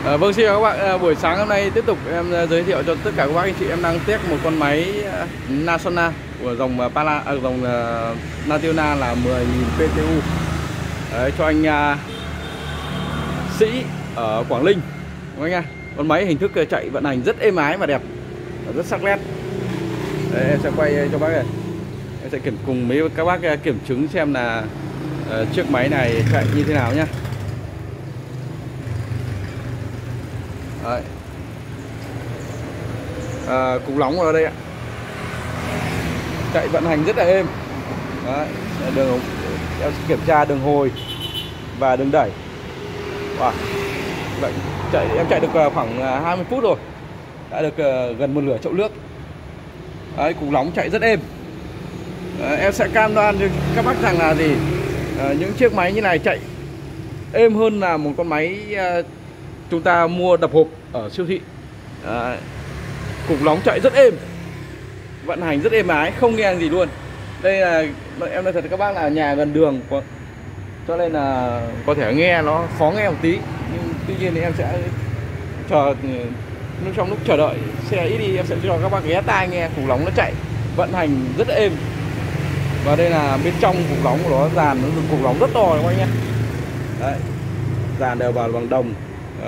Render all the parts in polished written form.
Vâng, xin chào các bạn. Buổi sáng hôm nay tiếp tục em giới thiệu cho tất cả các bác anh chị em đang test một con máy Nasona của dòng dòng Nationa là 10.000 PTU. Đấy, cho anh Sĩ ở Quảng Ninh. Anh nha. Con máy hình thức chạy vận hành rất êm ái và đẹp, rất sắc nét. Đấy, em sẽ quay cho bác này. Em sẽ cùng mấy các bác kiểm chứng xem là chiếc máy này chạy như thế nào nhá. Đấy. Cục nóng ở đây ạ. Chạy vận hành rất là êm. Đấy. Đường em sẽ kiểm tra đường hồi và đường đẩy. Wow. Vậy em chạy được khoảng 20 phút rồi, đã được gần 1 nửa chậu nước. Đấy, cục nóng chạy rất êm. Em sẽ cam đoan cho các bác rằng là gì, những chiếc máy như này chạy êm hơn là một con máy chúng ta mua đập hộp ở siêu thị. Cục nóng chạy rất êm, vận hành rất êm ái, không nghe gì luôn. Đây là em nói thật các bác là nhà gần đường, cho nên là có thể nghe nó khó nghe một tí, nhưng tuy nhiên thì em sẽ chờ trong lúc chờ đợi xe ít đi, em sẽ cho các bác ghé tai nghe cục nóng nó chạy vận hành rất êm. Và đây là bên trong cục nóng của nó, dàn nó cục nóng rất to các bác nhé. Đấy, dàn đều vào bằng đồng.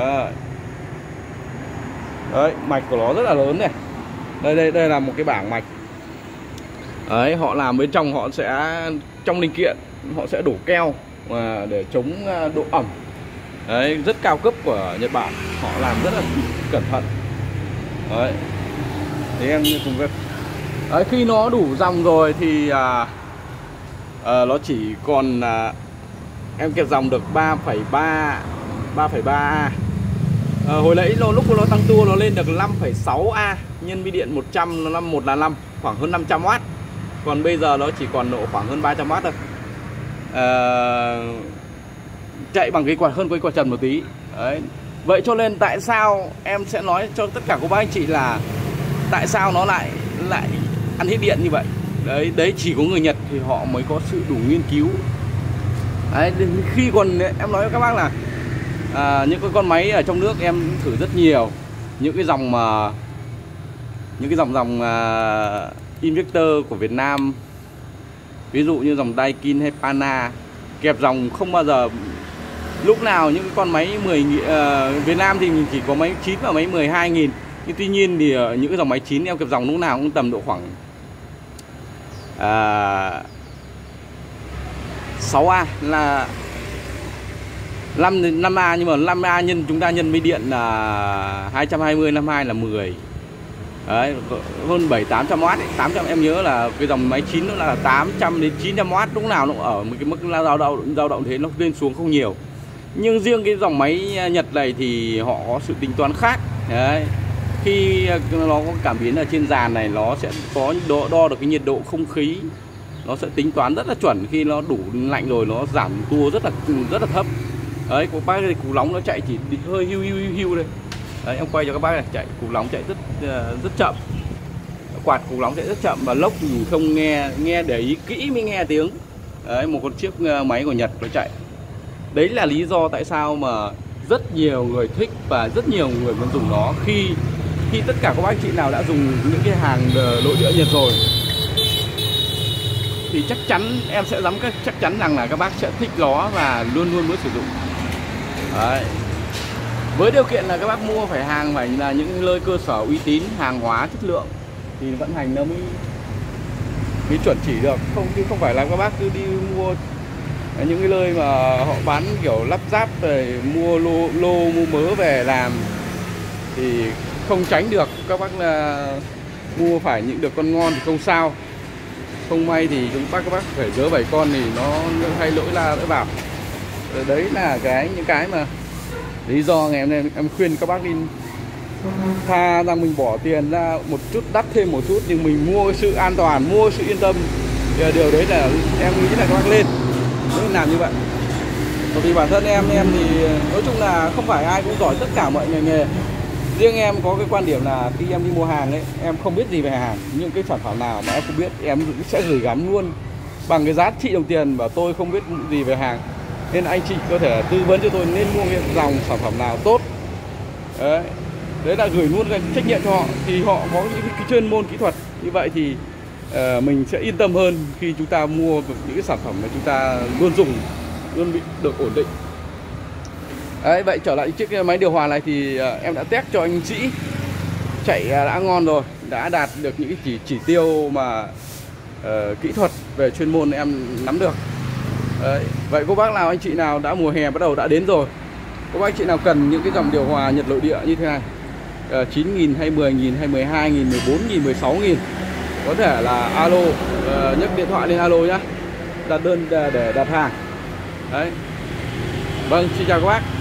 Đấy, mạch của nó rất là lớn này. Đây là một cái bảng mạch. Đấy, họ làm bên trong, họ sẽ trong linh kiện họ sẽ đổ keo để chống độ ẩm. Đấy, rất cao cấp của Nhật Bản, họ làm rất là cẩn thận. Đấy, thì em cùng với đấy, khi nó đủ dòng rồi thì nó chỉ còn em kẹp dòng được 3,3A. Hồi nãy lúc nó tăng tua nó lên được 5,6A, nhân vi điện 100 nó 1 là 5, khoảng hơn 500W. Còn bây giờ nó chỉ còn độ khoảng hơn 300W thôi. Chạy bằng cái quạt, hơn cái quạt trần một tí. Đấy. Vậy cho nên tại sao em sẽ nói cho tất cả các bác anh chị là tại sao nó lại ăn hết điện như vậy. Đấy chỉ có người Nhật thì họ mới có sự đủ nghiên cứu. Đấy, khi còn em nói với các bác là những cái con máy ở trong nước em thử rất nhiều, những cái dòng Invictor của Việt Nam, ví dụ như dòng Daikin hay Pana, kẹp dòng không bao giờ, lúc nào những cái con máy 10.000 Việt Nam thì chỉ có máy 9 và máy 12.000. Nhưng tuy nhiên thì những cái dòng máy 9 em kẹp dòng lúc nào cũng tầm độ khoảng 6A là 5A, nhưng mà 5A nhân chúng ta nhân với điện là 220, 52 là 10. Đấy, hơn 700-800W ấy. 800 em nhớ là cái dòng máy 9 nó là 800 đến 900W, lúc nào nó ở một cái mức dao động thế, nó lên xuống không nhiều. Nhưng riêng cái dòng máy Nhật này thì họ có sự tính toán khác. Đấy. Khi nó có cảm biến ở trên dàn này, nó sẽ có đo được cái nhiệt độ không khí, nó sẽ tính toán rất là chuẩn. Khi nó đủ lạnh rồi nó giảm tua rất là thấp. Đấy, của bác thì cục nóng nó chạy chỉ hơi hiu đây. Đấy, em quay cho các bác này, chạy cục nóng chạy rất chậm. Quạt cục nóng chạy rất chậm và lốc thì không nghe để ý kỹ mới nghe tiếng. Đấy, một con chiếc máy của Nhật nó chạy. Đấy là lý do tại sao mà rất nhiều người thích và rất nhiều người muốn dùng nó. Khi tất cả các bác chị nào đã dùng những cái hàng nội địa Nhật rồi thì chắc chắn em sẽ chắc chắn rằng là các bác sẽ thích nó và luôn muốn sử dụng. Đấy. Với điều kiện là các bác mua phải là những nơi cơ sở uy tín, hàng hóa chất lượng thì vận hành nó mới chuẩn chỉ được. Không phải là các bác cứ đi mua những cái nơi mà họ bán kiểu lắp ráp rồi mua mua mớ về làm thì không tránh được. Các bác mua phải những được con ngon thì không sao, không may thì các bác phải dỡ 7 con thì nó hay lỗi la lỗi bảo. Đấy là những cái mà lý do ngày hôm nay em khuyên các bác đi, tha rằng mình bỏ tiền ra một chút đắt thêm một chút nhưng mình mua sự an toàn, mua sự yên tâm, thì điều đấy là em nghĩ là các bác nên làm như vậy. Bởi vì bản thân em thì nói chung là không phải ai cũng giỏi tất cả mọi ngành nghề. Riêng em có cái quan điểm là khi em đi mua hàng ấy, em không biết gì về hàng, những cái sản phẩm nào mà em không biết em sẽ gửi gắm luôn bằng cái giá trị đồng tiền, và tôi không biết gì về hàng nên anh chị có thể tư vấn cho tôi nên mua cái dòng sản phẩm nào tốt Đấy là gửi luôn cái trách nhiệm cho họ, thì họ có những cái chuyên môn kỹ thuật như vậy thì mình sẽ yên tâm hơn khi chúng ta mua những cái sản phẩm mà chúng ta luôn dùng, luôn bị được ổn định. Đấy, vậy trở lại chiếc máy điều hòa này thì em đã test cho anh Sĩ, chạy đã ngon rồi, đã đạt được những cái chỉ tiêu mà kỹ thuật về chuyên môn em nắm được. Đấy, vậy cô bác nào, anh chị nào đã mùa hè bắt đầu đã đến rồi, cô bác anh chị nào cần những cái dòng điều hòa Nhật nội địa như thế này 9.000 hay 10.000 hay 12.000, 14.000, 16.000, có thể là alo, nhấc điện thoại lên alo nhá, đặt đơn để đặt hàng. Đấy, vâng, xin chào các bác.